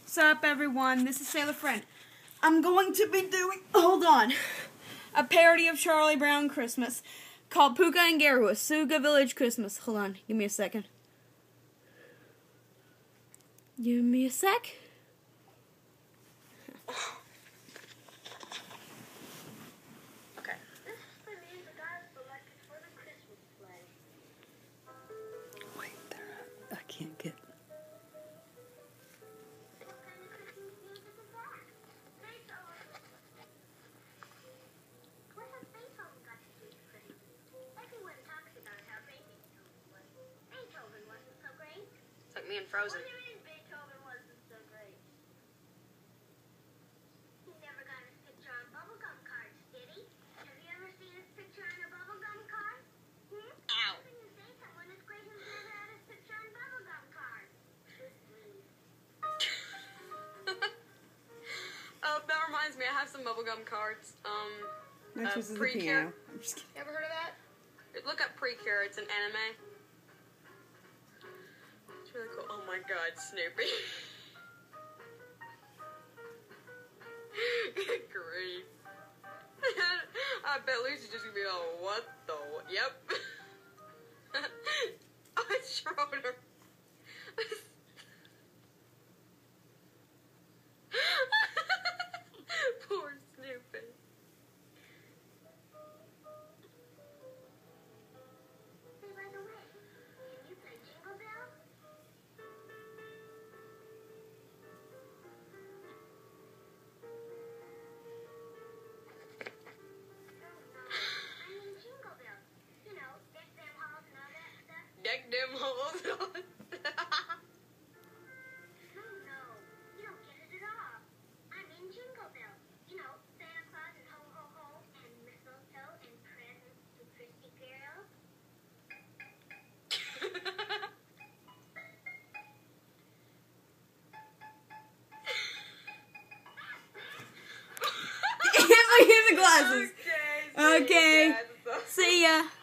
What's up, everyone? This is Sailor Friend. I'm going to be doing, hold on, a parody of Charlie Brown Christmas called Pucca and Garu, a Sooga Village Christmas. Hold on, give me a second. Give me a sec. Okay. This is for me and the guys selected for the Christmas sleigh. Wait, I can't get. It's like me and Frozen. What do you mean Beethoven wasn't so great? He never got his picture on bubblegum cards, did he? Have you ever seen his picture on a bubblegum card? Ow! How can you say someone as great who's never had his picture on bubblegum cards? Oh, that reminds me, I have some bubblegum cards. Next is the piano. I'm just kidding. You ever heard of that? Look up Precure, it's an anime. It's really cool. Oh my god, Snoopy. Good grief. I bet Lucy's just gonna be like, what the? Yep. Oh, it's Schroeder. Poor Snoopy. Hey, by the way, can you play Jingle Bell? I mean Jingle Bell. You know, deck them halls and all that stuff. Deck them holes on. No, you don't get it at all. I mean Jingle Bell. You know, Santa Claus and ho ho ho and mistletoe and presents to Christy girls. Give me the glasses. Okay. Okay. See ya.